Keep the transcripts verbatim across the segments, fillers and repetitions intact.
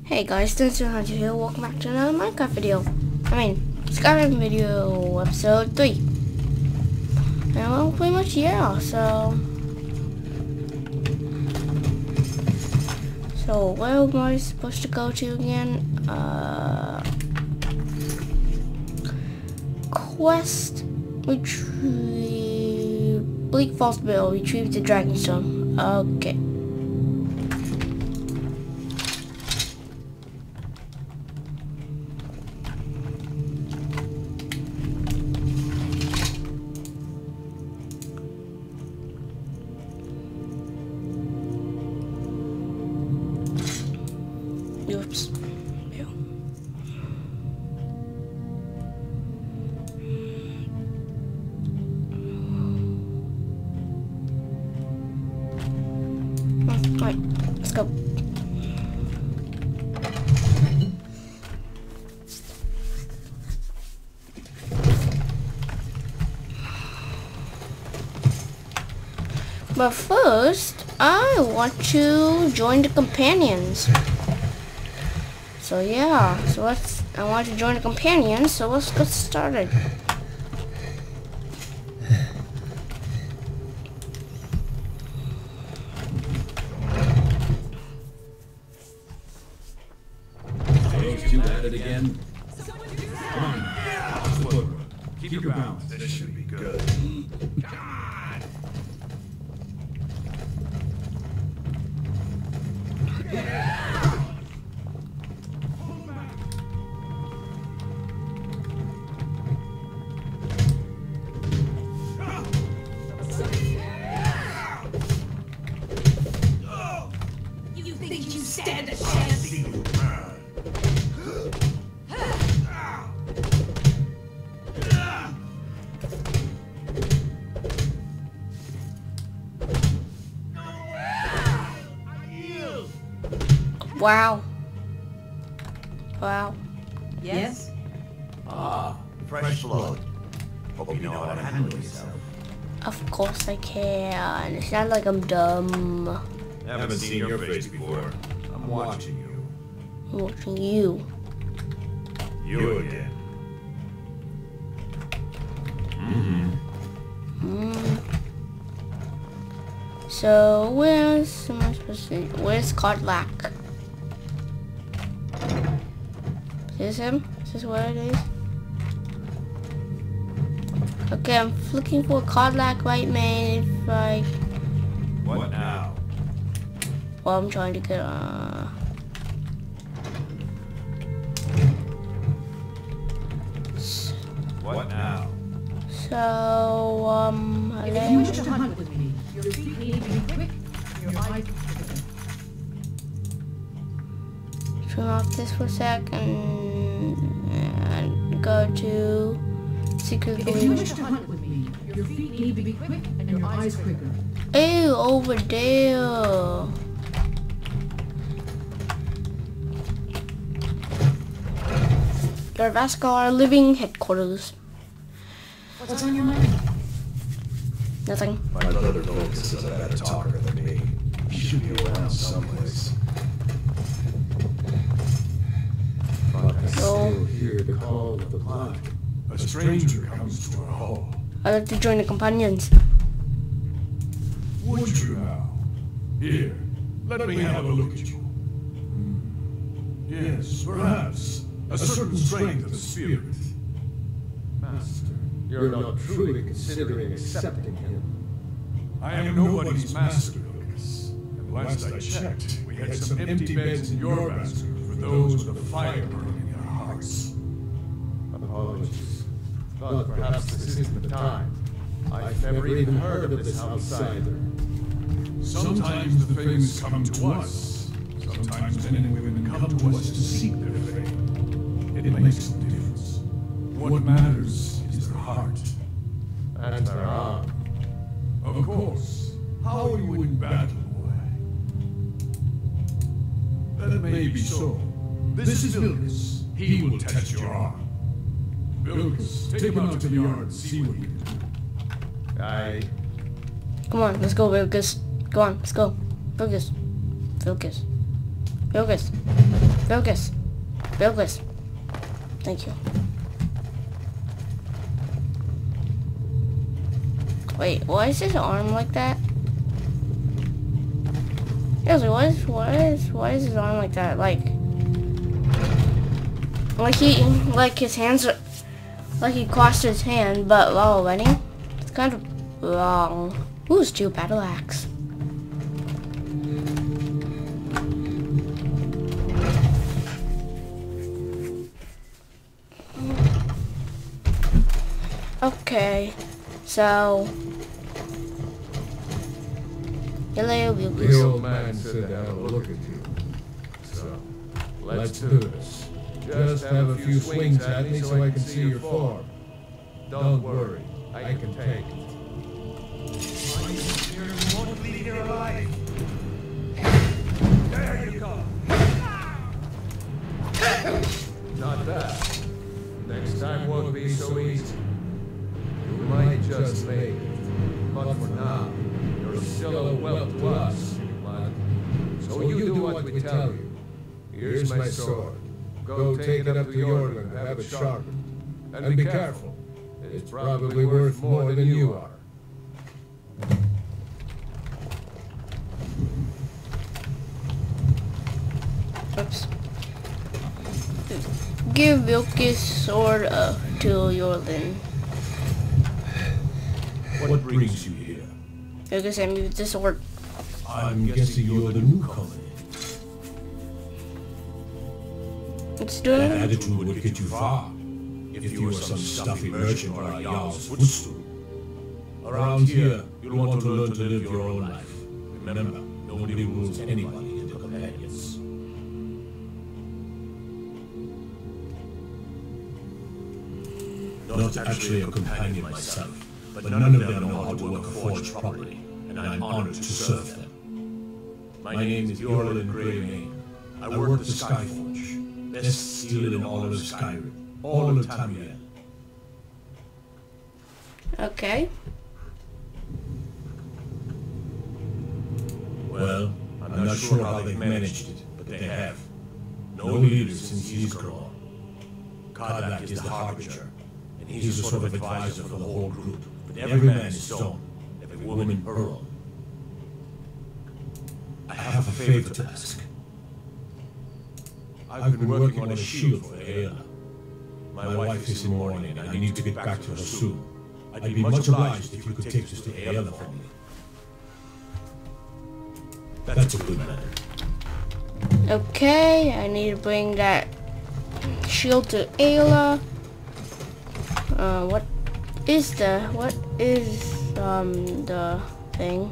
Hey guys, this is Hunter here. Welcome back to another Minecraft video. I mean, Skyrim video, episode three. And well, pretty much yeah. So, so where am I supposed to go to again? Uh, quest retrieve Bleak Falls Bill. Retrieve the Dragonstone. Okay. Oops. Ew. Alright, let's go. But first, I want to join the companions. So yeah, so let's, I want to join the companions, so let's get started. Those two at it again. Come on, look, keep your balance. This should be good. God! Stand a chance. Wow. Wow. Yes? Ah, fresh blood. Hope you know how to handle yourself. Of course I can. It's not like I'm dumb. Haven't seen your face before. I'm watching you. I'm watching you. You again. Mm-hmm. Mm. So where's am I supposed to? Where's Codlack? Is this him? Is this where it is? Okay, I'm looking for Codlack, right, man? If I, What now? well, I'm trying to get uh. What now? So um, If you hello. wish to hunt with me, your feet need to be quick, and your eyes quick. Turn off this for a sec and, and go to secret If you room. wish to hunt with me, your feet need to be quick, and your eyes quicker. Ew, over there. Lord Vascar living headquarters. What's on your mind? Nothing. My brother Lucas is a better talker than me. He should be around someplace. But I No. still hear the call of the blood. A stranger comes to our hall. I'd like to join the companions. Would you now? Here, let me have a look at you. Hmm. Yes, perhaps. A certain strength of the spirit. Master, You're not truly considering accepting him. I am nobody's master, Lucas. And last I checked, we had some empty beds in your master for those with a fire burning in their hearts. Apologies. But perhaps this isn't the time. I've never even heard of this outsider. Sometimes the famous come to us. Sometimes men and women come to us to seek their fame. It makes no difference. What matters is their heart. And there are. Of course. How are you in battle, boy? That may be so. This is Vilgus. He will test your arm. Vilgus, take him out to the yard and see what he can do. I... Come on, let's go, Vilgus. Go on, let's go. Focus. Focus. Focus. Focus. Focus. Thank you. Wait, why is his arm like that? Seriously, why is, why is, why is his arm like that? Like, like he, like his hands are, like he crossed his hand, but while running, it's kind of wrong. Ooh, steel battle axe. Okay, so hello, The old man said to have a look at you. So, let's do this. Just have a few swings at me so I can see your form. Don't worry, I can take it. You won't leave here alive. There you go. Not bad. Next time won't be so easy. You might just make it. But for now, you're still a whelp to us, lad. So you do what we tell you. Here's my sword. Go take it up to Jordan and have it sharpened. And be careful. It's probably worth more than you are. Oops. Give Vilkis sword uh, to Jordan. What brings you here? Vilkis, I moved the sword. I'm guessing you're the newcomer. It's doing That it. attitude would get you far. If you were some stuffy merchant or a Jarl's footstool. Around here, you'll want to learn to live your own life. Remember, nobody rules anybody into companions. Not actually a companion myself, but none of them know how to work a forge properly, and I'm honored to serve them. My name is Jordan Greymane. I work at the Skyforge, best steel in all of Skyrim, all of Tamriel. Okay. Well, I'm not sure how they've managed it, but they have. No leader since he's grown. Kardak is the Harbinger, and he's a sort of advisor for the whole group. But every man is his own, every woman her own. I have a favor to ask. I've been working on a shield for Ayla. My wife is in mourning, and I need to get back to her soon. I'd be much obliged if you could take this to Ayla for me. That's a good man. Okay, I need to bring that shield to Ayla. Uh, what is the, what is, um, the thing?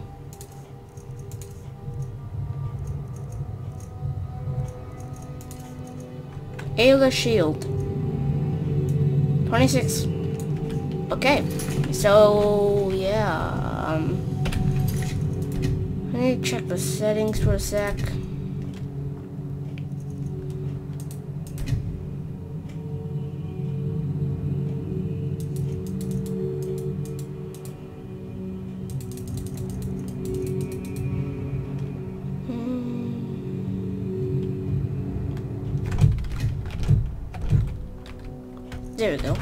Ayla shield. twenty-six. Okay, so, yeah, um, I need to check the settings for a sec. There we go.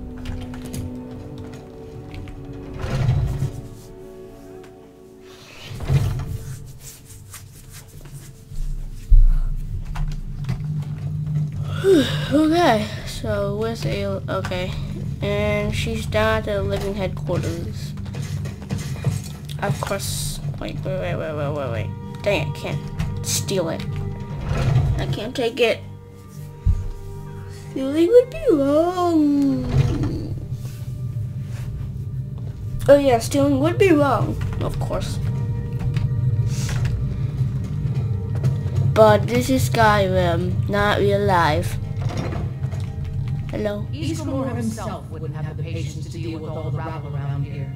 Okay, so where's Ayla? Okay, and she's down at the living headquarters. Of course. Wait, wait, wait, wait, wait, wait, wait. Dang it, I can't steal it. I can't take it. Stealing would be wrong. Oh yeah, stealing would be wrong, of course. But this is Skyrim, not real life. Hello? Eastmore himself wouldn't have the patience to deal with all the rabble around here.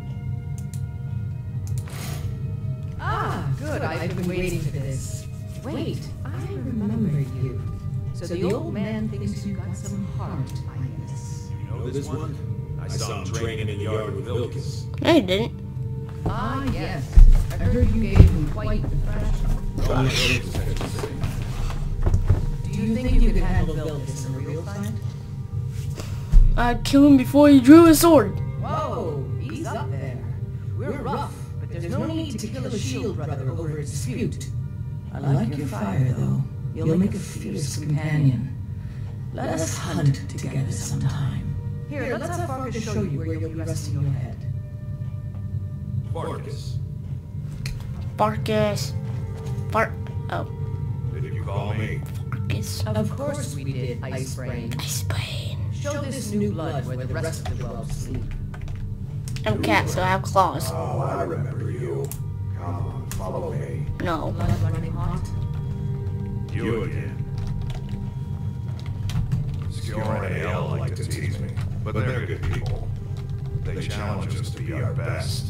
Ah, good. I've been waiting for this. Wait, I remember you. So the old man thinks you got some heart, I guess. You know this one? I saw him training in the yard with Vilkis. No, you didn't. Ah, yes. I heard you gave him quite the thrashing. Don't let Vilkis have to say. Do you you think you could handle Vilgus in a real fight? I'd kill him before he drew his sword. Whoa, he's up there. We're rough, but there's no need to kill a shield brother over a dispute. I like your fire, though. You'll make a fierce companion. Let us hunt together sometime. Here, let's have Farkas show you where you'll be resting your head. Farkas, Farkas. Far. Oh, did you call me? Farkas. Of course we did, Ice Brain. Ice Brain. Show this new blood where the rest of the world sleep. I'm cat, so I have claws. Oh, I remember you. Come on, follow me. No. Blood running hot. You again. Skjorn and Ale like to tease me, but they're good people. They challenge us to be our best.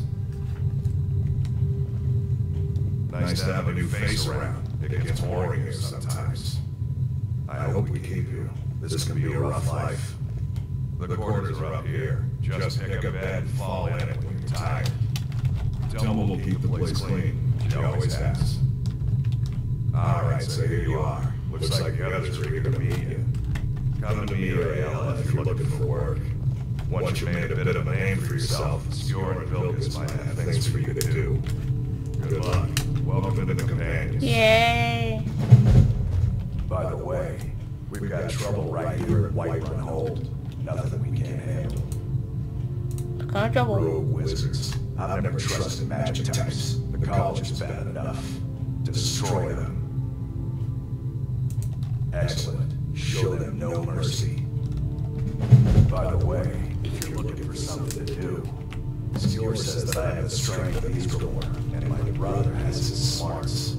Nice to have a new face around. It gets boring here sometimes. I hope we keep you. This can be a rough life. The quarters are up here. Just pick a bed and fall in it when you're tired. Tell them we'll keep the place clean. She always has. Alright, so here you are. Looks like the others are eager to meet you. Come to me or A L if you're looking for work. Once you've made a bit of a name for yourself, Skjorn and Vilgus might have things for you to do. Good luck. Welcome to the Companions. Yay. By the way, we've got trouble right here at Whiterun Hold. Nothing we can't handle. What kind of trouble? Rogue wizards. I've never trusted magic types. The college is bad enough. Destroy them. Excellent. Show them no mercy. By the way, if you're looking for something to do, Skjorn says that I have the strength of Easterborn, and my brother has his smarts.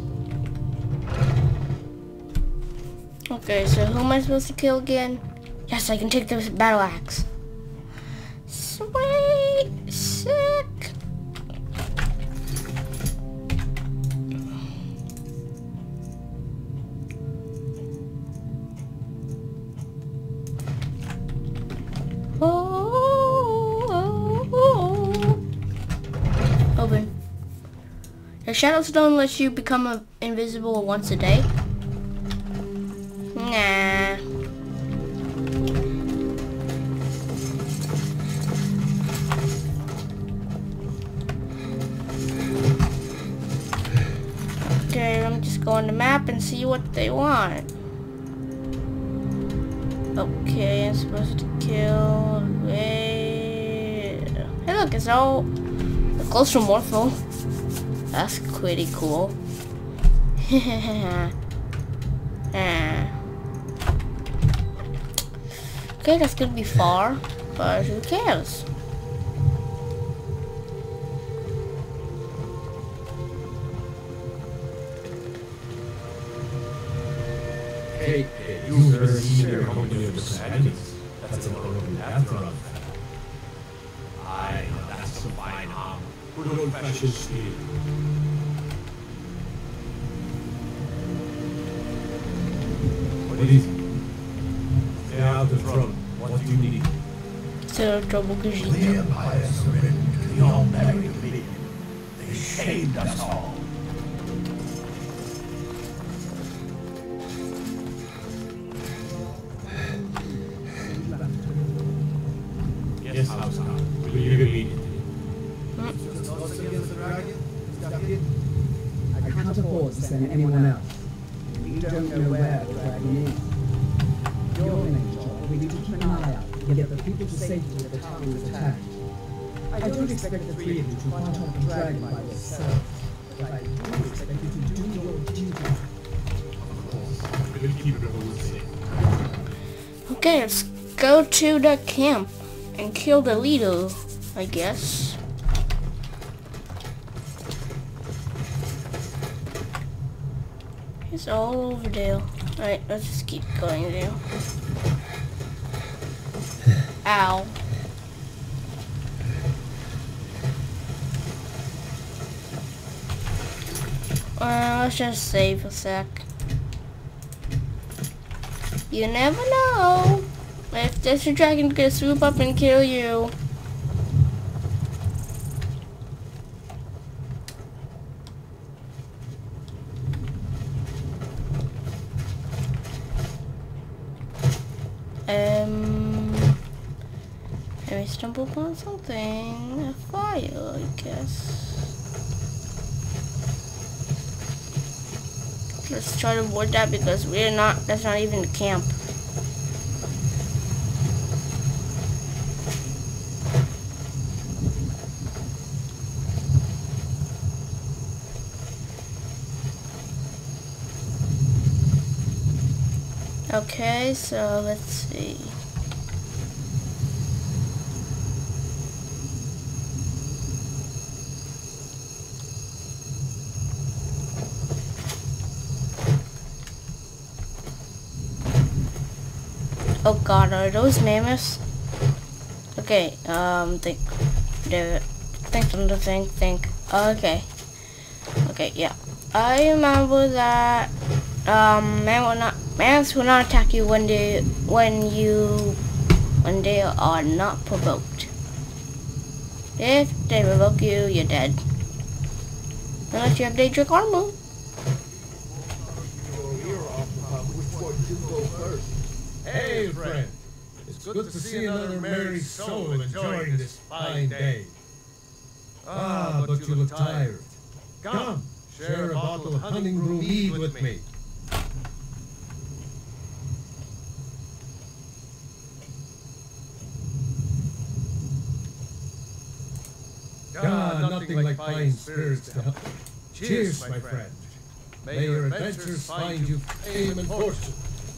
Okay, so who am I supposed to kill again? Yes, I can take the battle axe. Sweet. Sick. Oh, oh, oh. Open. The Shadowstone lets you become a invisible once a day. Nah. Okay, let me just go on the map and see what they want. Okay, I'm supposed to kill. Hey, look, it's all the closer morpho. That's pretty cool. Ah. Okay, that's gonna be far, but who cares? Hey, hey, you ever seen their company of companions? That's an open bathroom. Aye, that's some fine arm. Good old-fashioned steel. What is it? Stay out of trouble. What do you need? So trouble because you The Empire surrendered to the all-merry Dominion. They shamed us all. Yes, house now. Will you immediately? I can't afford to send anyone else. We don't know where the dragon is. Your main job will be to keep an eye out and get the people to safety if the town is attacked. I don't expect the three of you to fight off the dragon by yourself, but I do expect you to do your duty. Of course. We'll keep it all safe. Okay, let's go to the camp and kill the leader, I guess. It's all over there. Alright, let's just keep going there. Ow. Uh, let's just save a sec. You never know. If there's a dragon gonna swoop up and kill you. Um, and we stumble upon something. A fire, I guess. Let's try to avoid that because we're not, that's not even the camp. Okay, so let's see. Oh god, are those mammoths? Okay, um, think, think, think, think, think. Okay. Okay, yeah. I remember that, um, man will not, mammoths will not attack you when they, when you, when they are not provoked. If they provoke you, you're dead. Unless you have Daedric armor. Hey, friend. It's good to see another merry soul enjoying this fine day. Ah, but you look tired. Come, share a bottle of honey brew mead with me. God, nothing like fine spirits to help. Cheers, my friend. May your adventures find you fame and fortune.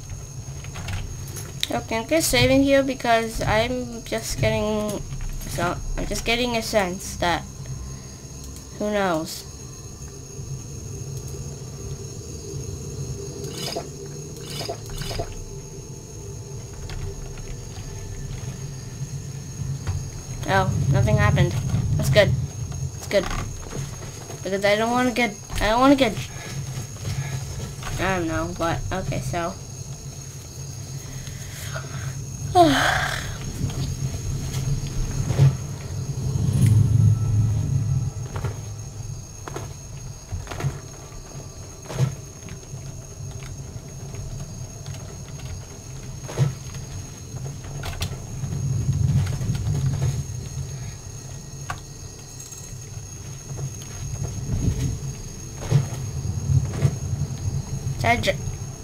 Okay, I'm just saving here because I'm just getting, so I'm just getting a sense that, who knows. Oh, nothing happened. That's good. That's good. Because I don't want to get, I don't want to get, I don't know, but, okay, so. That gi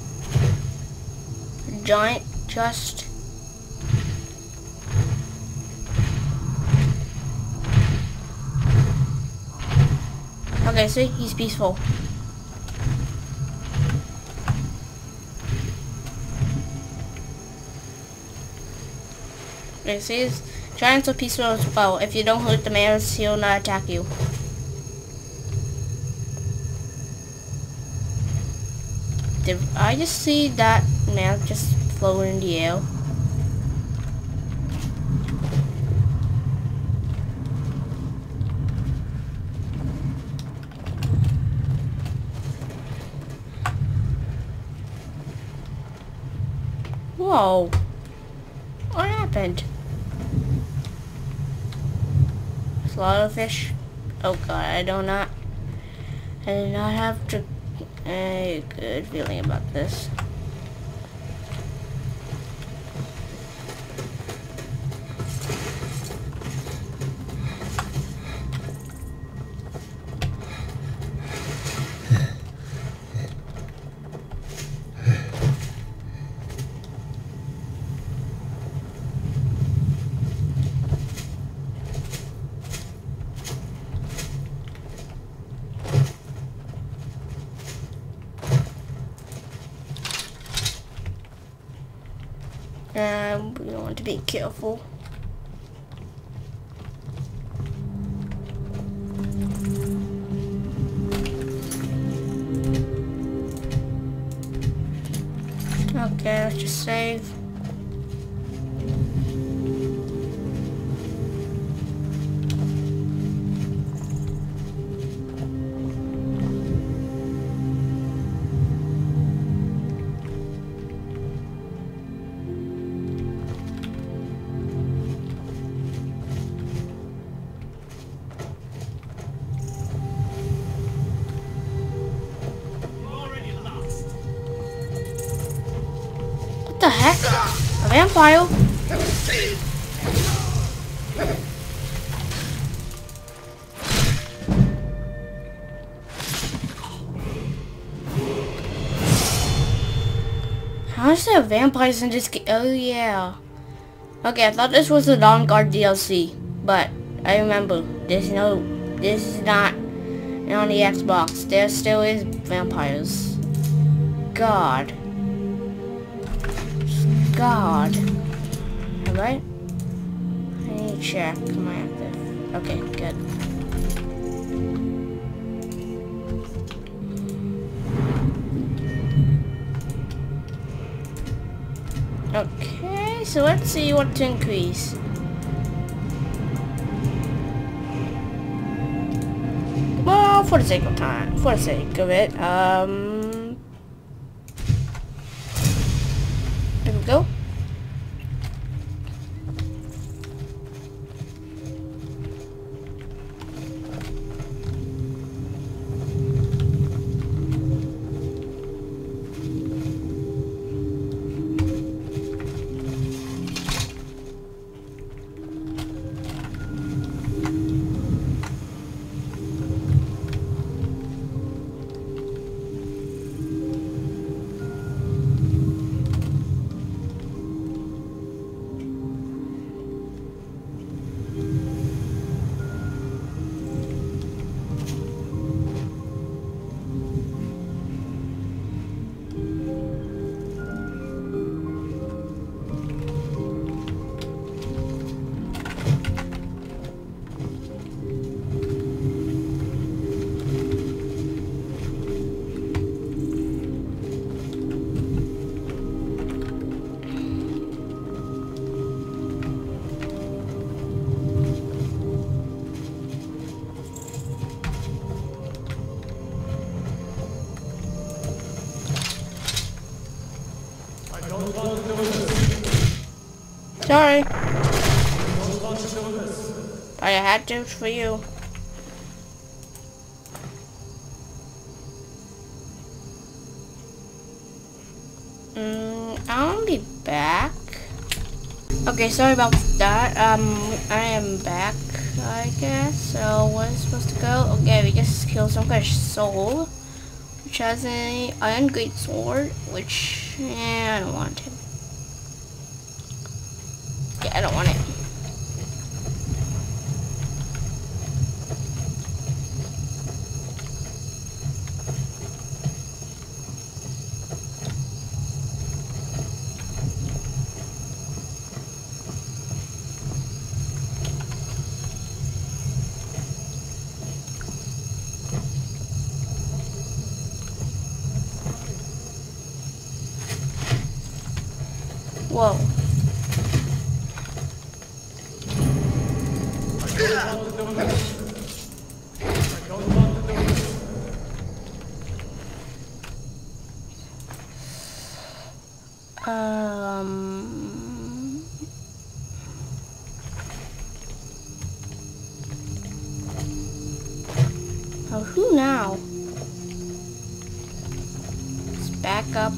giant just okay, see, he's peaceful. Okay, see, his giants are peaceful as well. If you don't hurt the man, he'll not attack you. Did I just see that man just float in the air? Whoa. What happened? Slaughterfish? Oh god, I do not I do not have to a good feeling about this. Um, we want to be careful. Okay, let's just save. What the heck? A vampire? How is there vampires in this game? Oh yeah. Okay, I thought this was the Dawn Guard D L C, but I remember there's no, this is not on the Xbox. There still is vampires. God. God. Alright? I need to check. Am I active? Okay, good. Okay, so let's see what to increase. Well, for the sake of time, for the sake of it, um, there we go. Sorry. I had to for you. Mm, I'll be back. Okay, sorry about that. Um, I am back, I guess. So, where's supposed to go? Okay, we just killed some kind of soul, which has a iron great sword, which, yeah, I don't want it. Yeah, I don't want it. Whoa. Um. Oh, who now? Let's back up.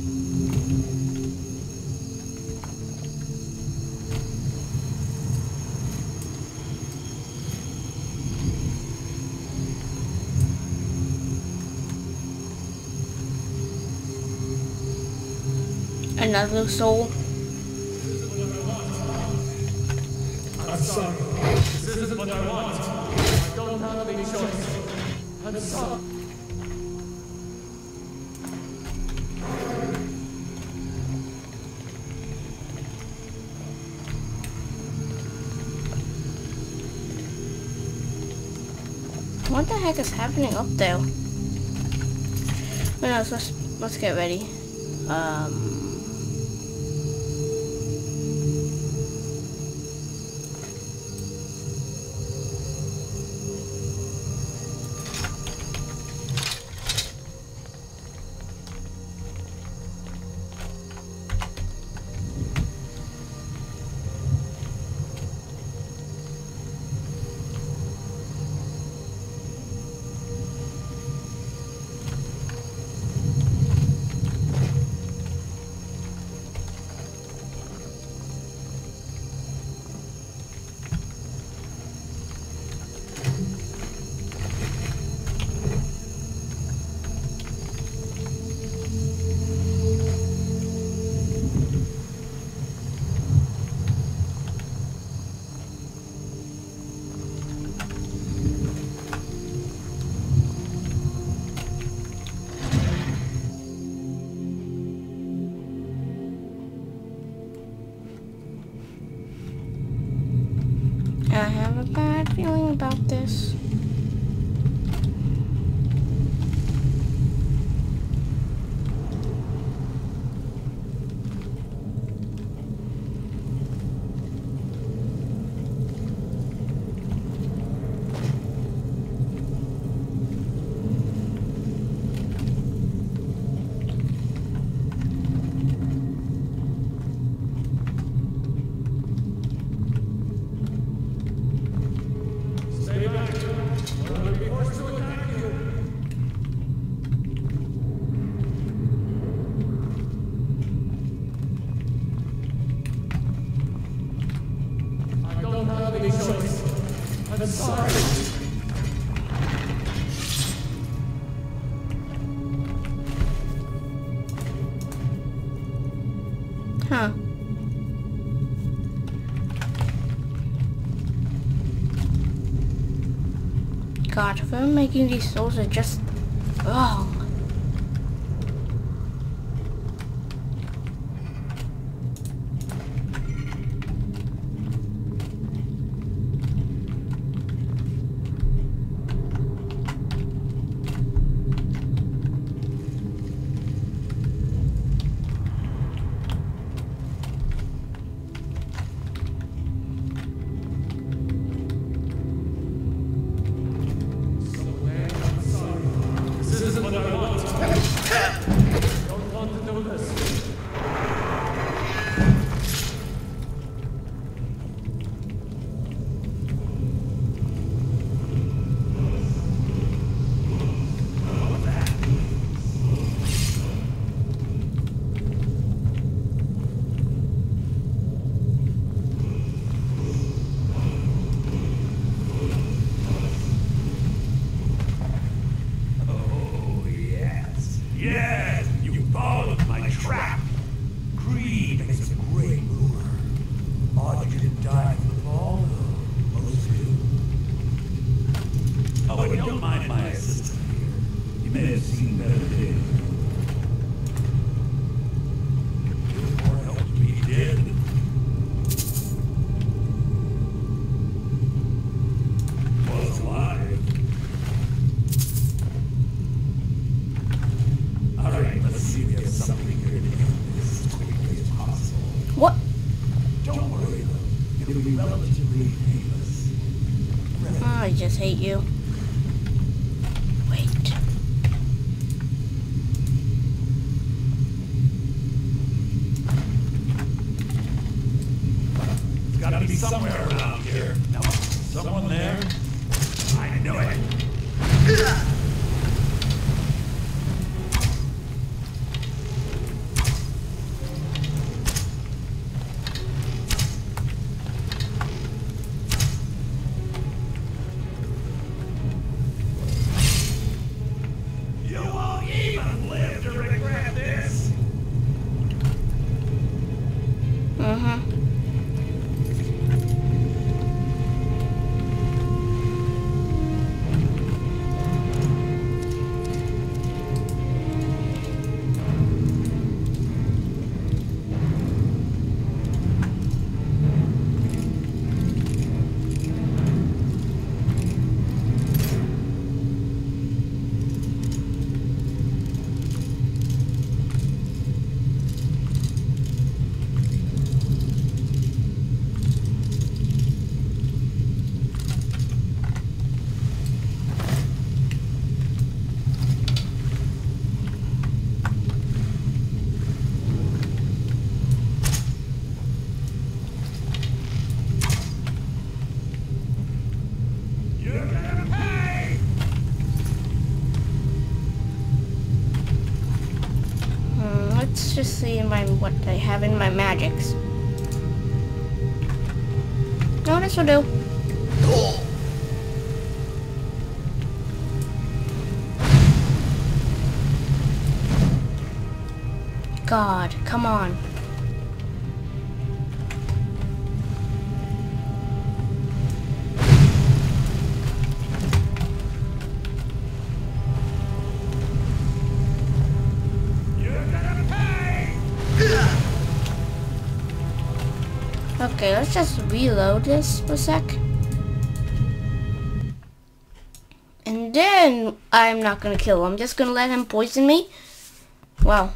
Another soul. I'm sorry. This isn't what I want. I don't have any choice. I'm sorry. What the heck is happening up there? Wait, no, let's let's get ready. Um. feeling about this? I'm sorry. Huh. God, whoever making these souls are just wrong. Yes, you followed my trap. Greed makes a great lure. Odd you didn't die from the fall, though. Most do. Oh, and don't mind my assistant here. You may have seen better days. You're more help to be dead. Was alive. Alright, let's see if we have something here to end this as quickly as possible. What? Don't worry though, it'll be relatively painless. Oh, I just hate you. Wait. It's gotta be somewhere around here. Now, someone there? I know it. You won't even live to regret this. Uh-huh. You're gonna pay! Hmm, let's just see my what I have in my magics. No, this will do. God, come on. You're gonna pay! Okay, let's just reload this for a sec. And then I'm not gonna kill him. I'm just gonna let him poison me. Wow.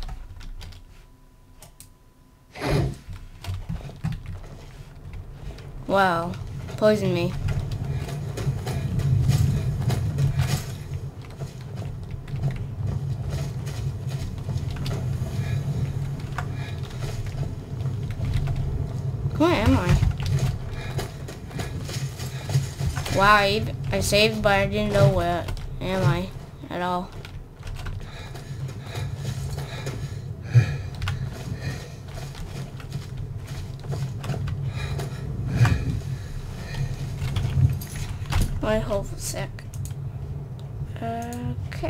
Wow. Poison me. Where am I? Wow, I, even, I saved, but I didn't know where am I at all. Wait, hold for a sec. Okay.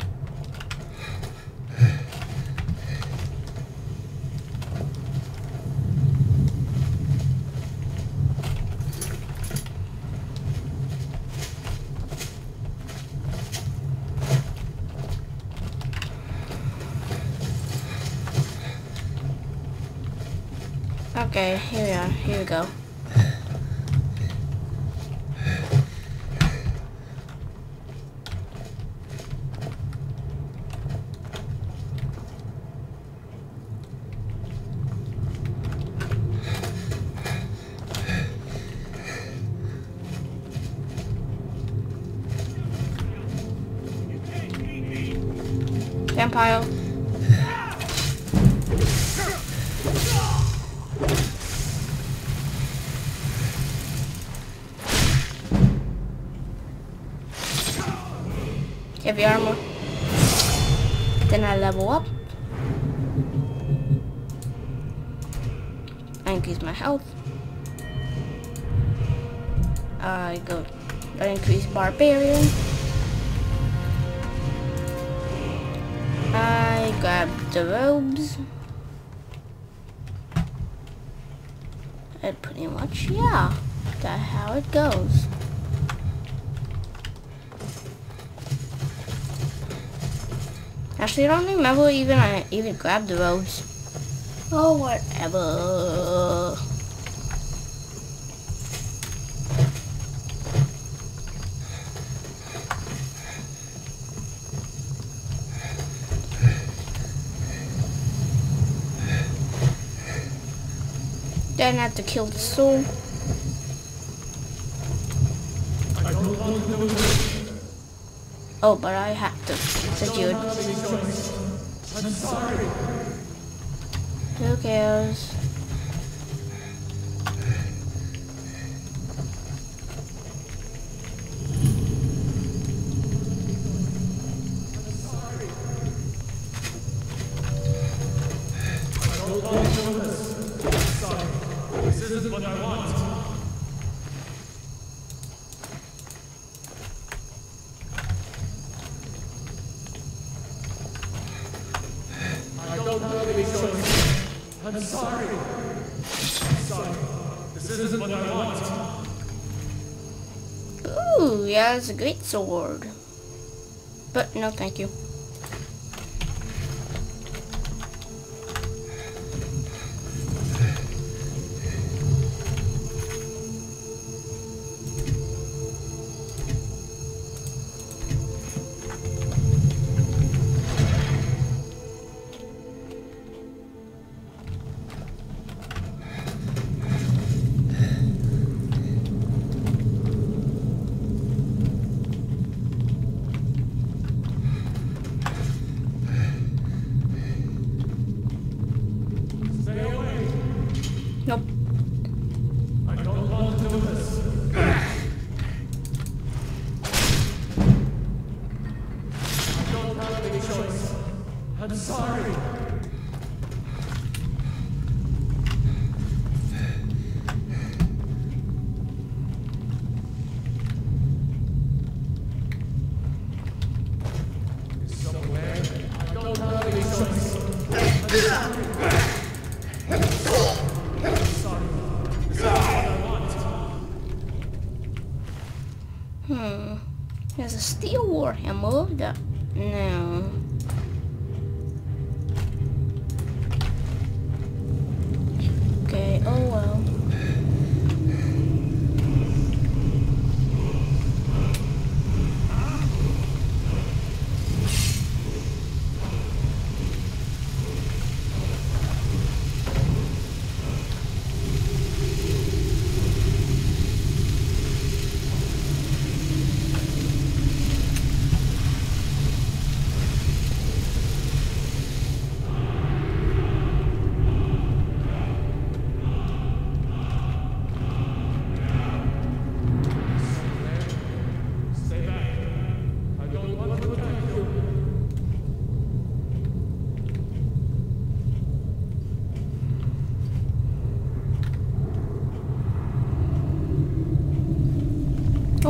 Okay, here we are. Here we go. Vampire. Heavy armor. Then I level up. I increase my health. I go. I increase barbarian. I grab the robes. And pretty much, yeah, that's how it goes. Actually, I don't remember even I even grabbed the robes. Oh, whatever. Then I have to kill the soul. Oh, but I have to. Secured. I'm sorry. Who cares? This isn't what I want. I don't have any choice. I'm sorry. I'm sorry. This isn't what I want. Ooh, yeah, it's a great sword. But no, thank you. Nope. I don't want to do this. I don't have any choice. I'm sorry. It's somewhere. I don't have any choice. I'm sorry. Hmm. There's a steel warhammer. That no. Okay. Oh well.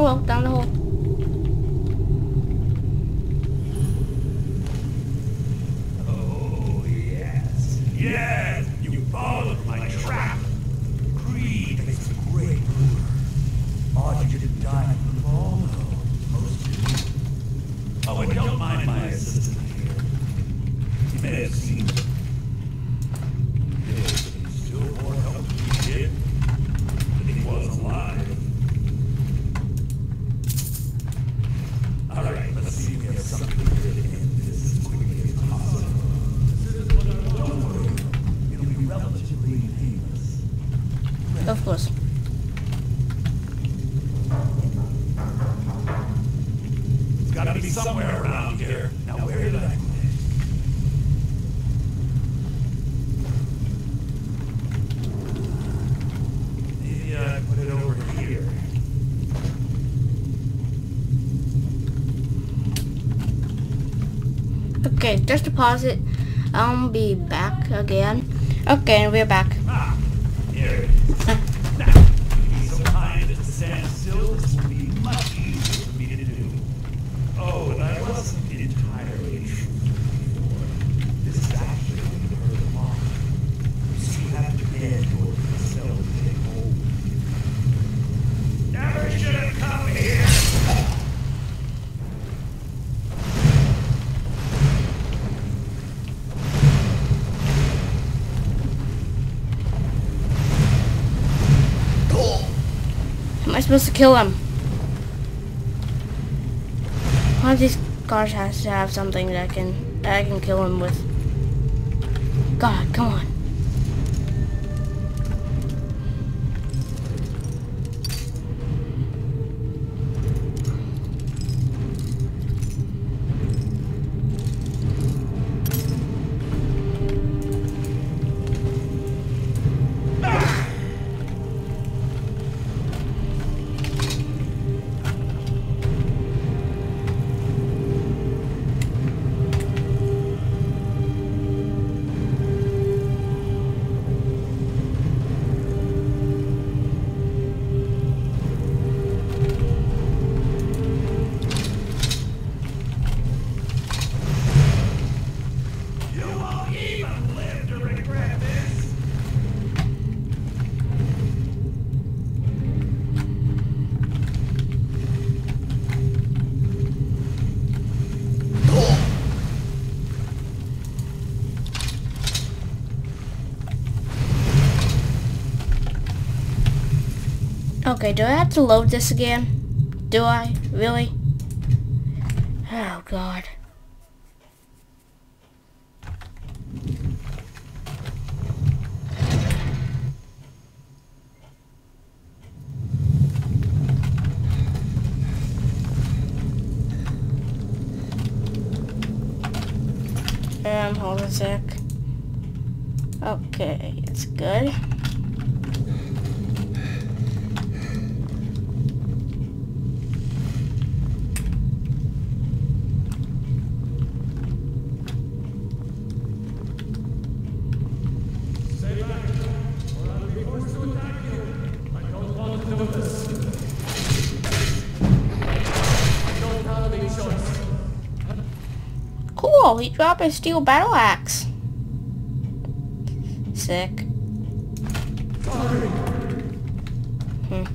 hole, down the hole. Oh, yes. Yes! You followed my trap. Greed makes a great ruler. Odd you didn't die from the fall, though. Most did. Oh, and don't mind my assistant here. He may have seen it. There's still more help to get than he was alive. Alright, let's see if we have something to end this as quickly as possible. Don't worry, it'll be relatively painless. Of course. It's gotta be somewhere around here. Now where did I put it? Maybe I put it over here. Okay, just deposit. I'll be back again. Okay, we're back. Ah, here it is. Now, be so kind as to stand still. This will be much easier for me to do. Oh, and I wasn't entirely sure before. This is actually going to hurt a lot. You see, you have to bend in order for the cell to take hold. Never should have come here. Am I supposed to kill him? One of these cars has to have something that can that I can kill him with. God, come on. Okay, do I have to load this again? Do I? Really? Oh, God. Um, hold on a sec. Okay, it's good. Cool, he dropped a steel battle axe. Sick. Hmm.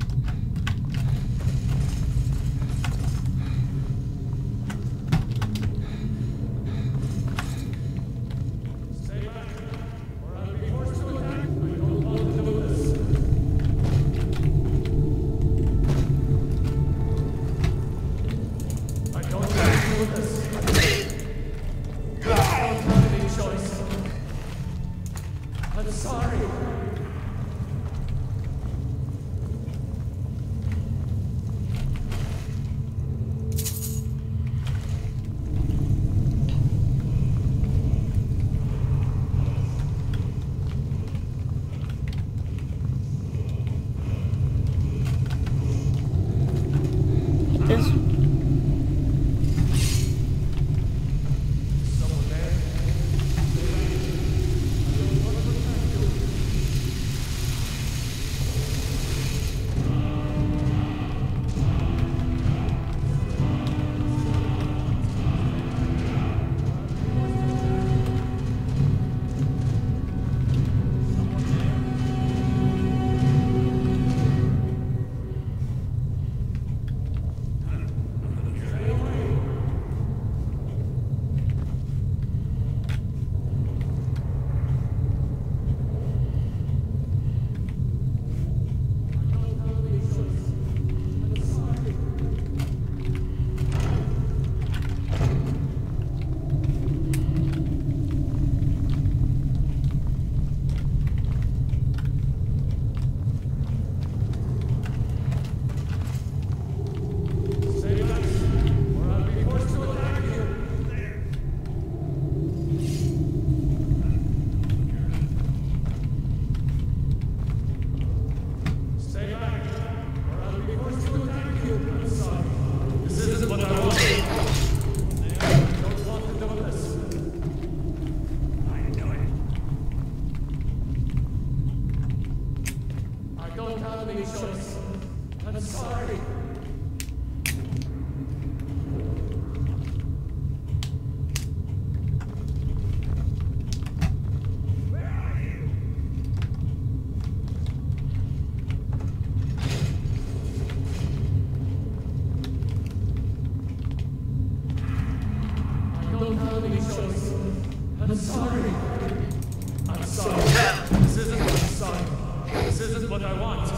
any choice. I'm sorry. I don't have any choice. I'm sorry. I'm sorry. This isn't what I'm sorry. This isn't what I want.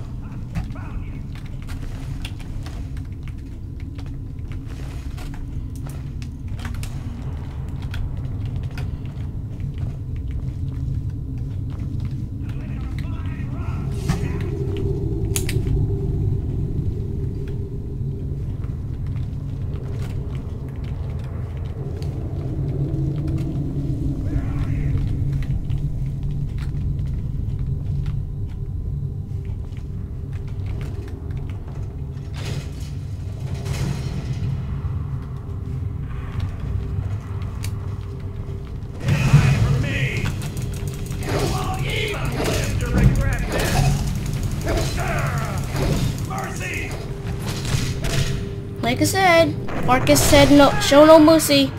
Like I said, Marcus said no, show no mercy.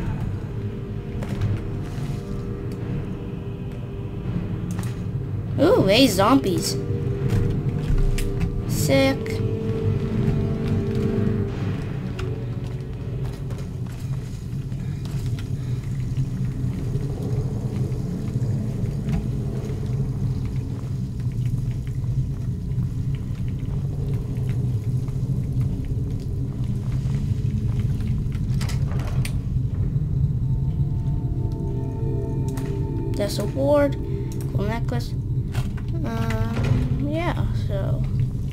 Ooh, hey, zombies. Sick. That's a ward, cool necklace. Um, yeah, so.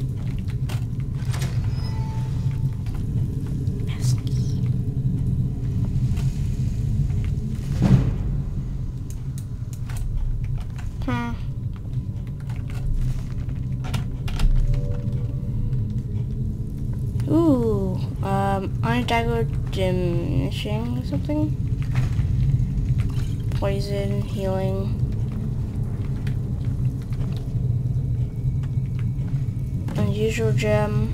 Hmm. Ooh, um, iron dagger diminishing or something? Poison, healing. Unusual gem.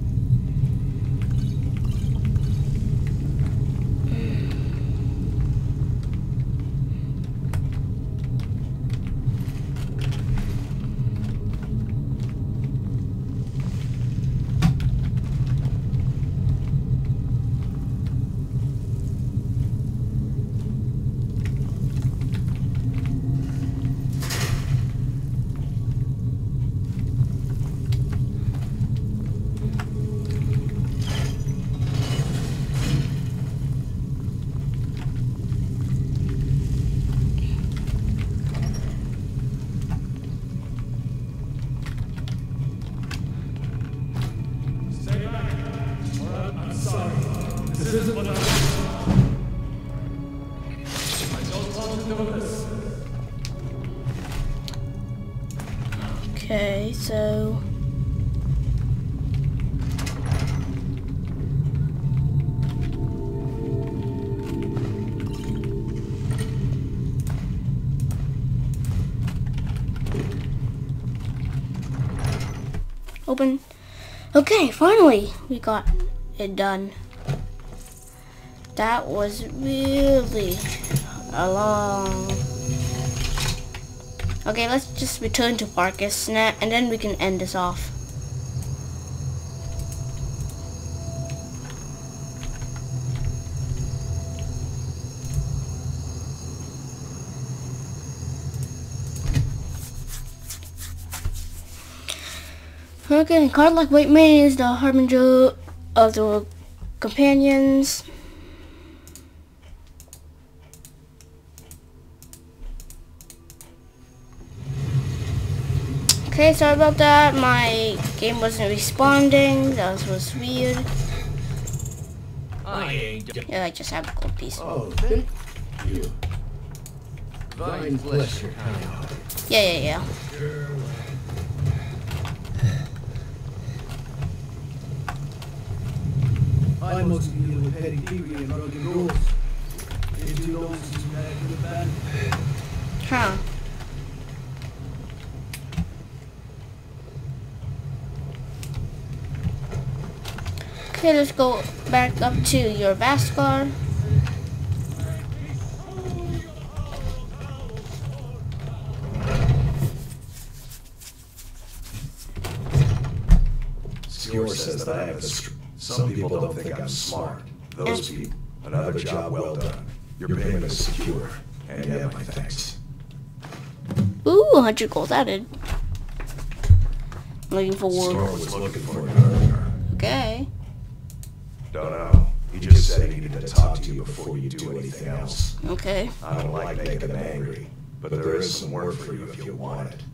This isn't what I want. I don't want to do this. Okay, so open. Okay, finally we got it done. That was really a long. Okay, let's just return to Parkus and then we can end this off. Okay, card like White Mane is the harbinger of the companions. Okay, sorry about that. My game wasn't responding. That was weird. I ain't. Yeah, I just have a gold piece. Oh, thank you. Fine pleasure. Yeah, yeah, yeah. I mostly deal with petty thievery and broken rules. It's too long since you had to the band. Huh. Okay, let's go back up to your Vascar. Skewer says that I have the str- Some people don't think I'm smart. Those people, another job well done. Your payment is secure. And yeah, my thanks. Ooh, one hundred gold added. Looking for Storm work. was looking for you earlier. Okay. Don't know. He just said he needed to talk to you before you do anything else. Okay. I don't like making him angry, but there is some work for you if you want it.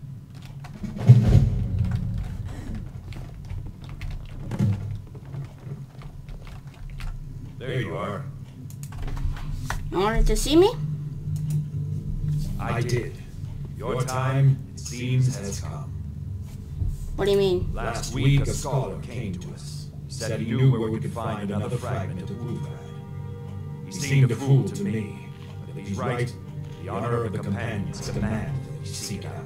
There you are. You wanted to see me? I did. Your time, it seems, has come. What do you mean? Last week, a scholar came to us. He said he knew where we could find another fragment of Wuvrad. He seemed a fool to me, but if he's right, the honor of the companions demand that we seek out.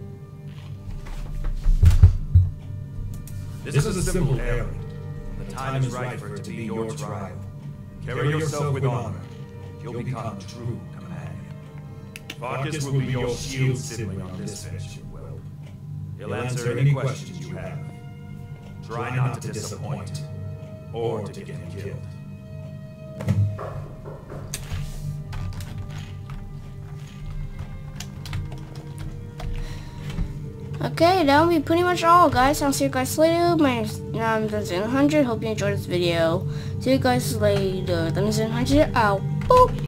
This is a simple errand. The time is right for it to be your trial. Carry yourself with honor. You'll become a true companion. Farkas will be your shield sibling on this venture, Whelp. He'll answer any questions you have. Try not to disappoint, or to get him killed. Okay, that will be pretty much all, guys. I'll see you guys later. My name is um, Dungeon one hundred. Hope you enjoyed this video. See you guys later. Dungeon one hundred out. Boop.